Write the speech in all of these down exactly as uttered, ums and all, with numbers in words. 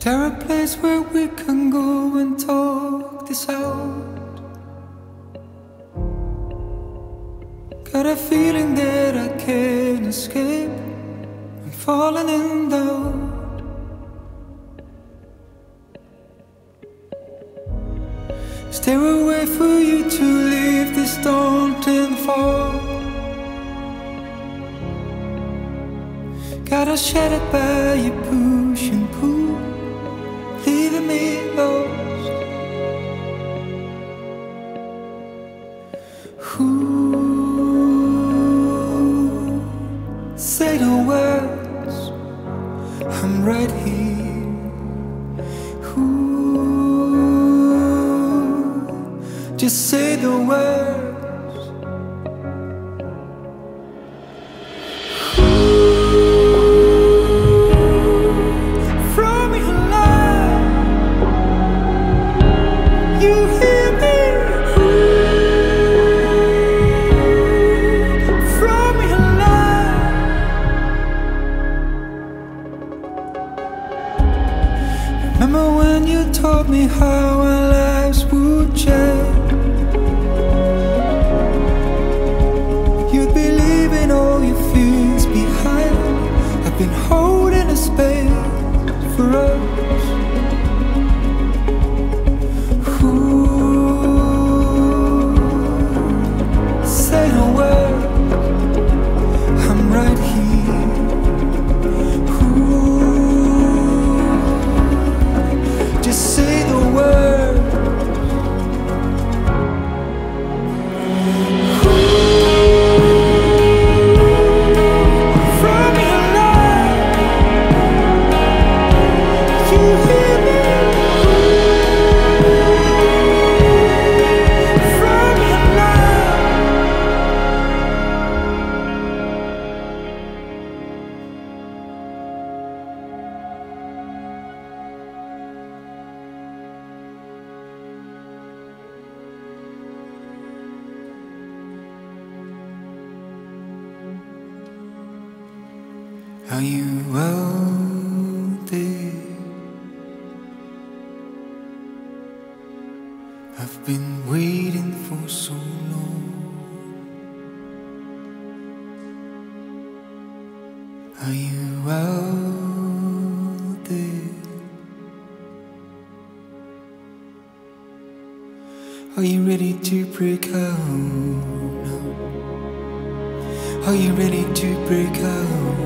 there a place where we can go and talk this out? Got a feeling that I can't escape. I'm falling in doubt. Is there a way for you to leave this daunting fall? Got us shattered by your push and pull, leaving me lost. Ooh, say the words, I'm right here. Ooh, just say the words. Taught me how our lives would change. You'd be leaving all your fears behind. I've been holding a space for us. Ooh, say the word, I'm right here. Say the word. From your life, you hear me. From your Are you out there? I've been waiting for so long. Are you out there? Are you ready to break out now? Are you ready to break out?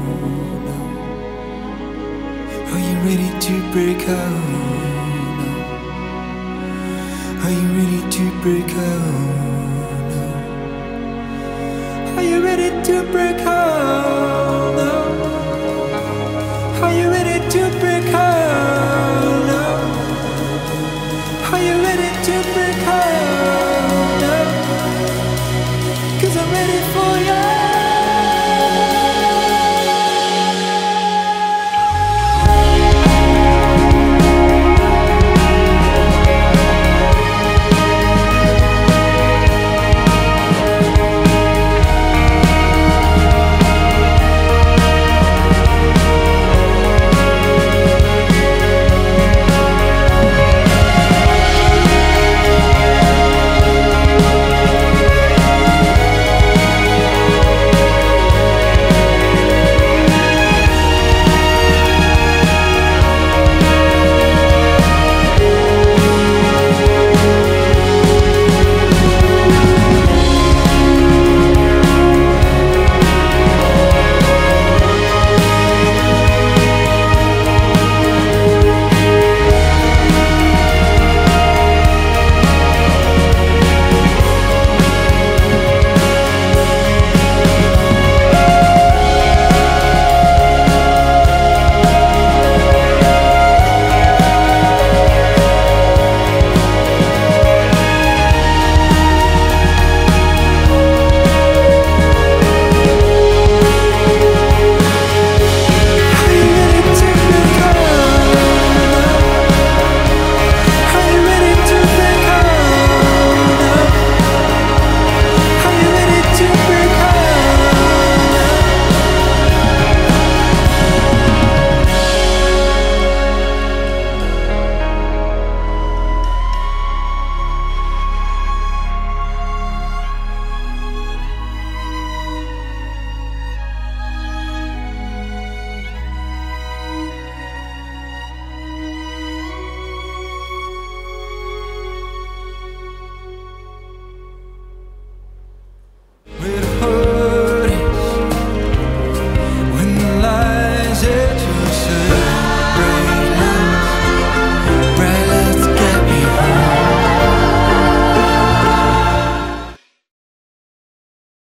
Are you ready to break out now? Are you ready to break out now? Are you ready to break out?